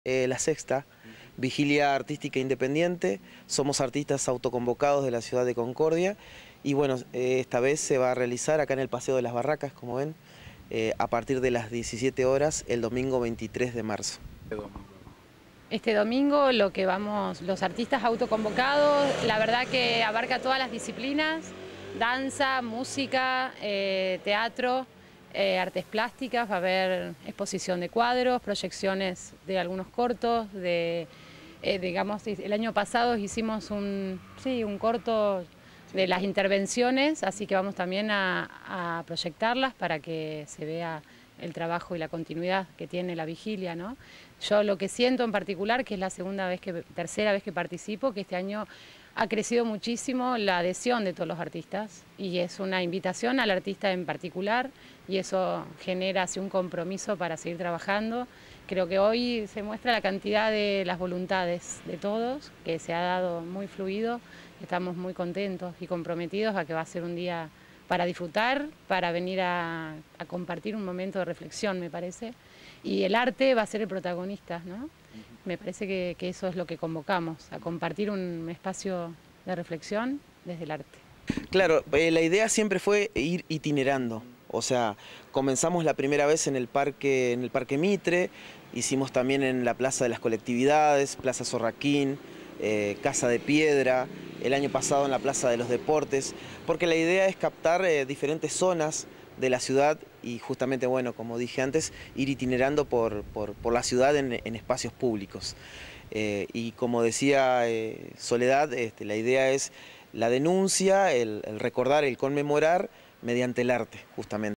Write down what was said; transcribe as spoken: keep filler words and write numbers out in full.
Eh, la sexta, Vigilia Artística Independiente, somos artistas autoconvocados de la ciudad de Concordia y bueno, eh, esta vez se va a realizar acá en el Paseo de las Barracas, como ven, eh, a partir de las diecisiete horas el domingo veintitrés de marzo. Este domingo lo que vamos, los artistas autoconvocados, la verdad que abarca todas las disciplinas, danza, música, eh, teatro, eh, artes plásticas, va a haber exposición de cuadros, proyecciones de algunos cortos, de, eh, digamos, el año pasado hicimos un, sí, un corto de las intervenciones, así que vamos también a, a proyectarlas para que se vea el trabajo y la continuidad que tiene la vigilia, ¿no? Yo lo que siento en particular, que es la segunda vez que, tercera vez que participo, que este año ha crecido muchísimo la adhesión de todos los artistas y es una invitación al artista en particular y eso genera así un compromiso para seguir trabajando. Creo que hoy se muestra la cantidad de las voluntades de todos, que se ha dado muy fluido, estamos muy contentos y comprometidos a que va a ser un día para disfrutar, para venir a, a compartir un momento de reflexión, me parece, y el arte va a ser el protagonista, ¿no? Me parece que, que eso es lo que convocamos, a compartir un espacio de reflexión desde el arte. Claro, eh, la idea siempre fue ir itinerando, o sea, comenzamos la primera vez en el parque, en el Parque Mitre, hicimos también en la Plaza de las Colectividades, Plaza Sorraquín, eh, Casa de Piedra, el año pasado en la Plaza de los Deportes, porque la idea es captar eh, diferentes zonas de la ciudad y justamente, bueno, como dije antes, ir itinerando por, por, por la ciudad en, en espacios públicos. Eh, y como decía eh, Soledad, este, la idea es la denuncia, el, el recordar, el conmemorar mediante el arte, justamente.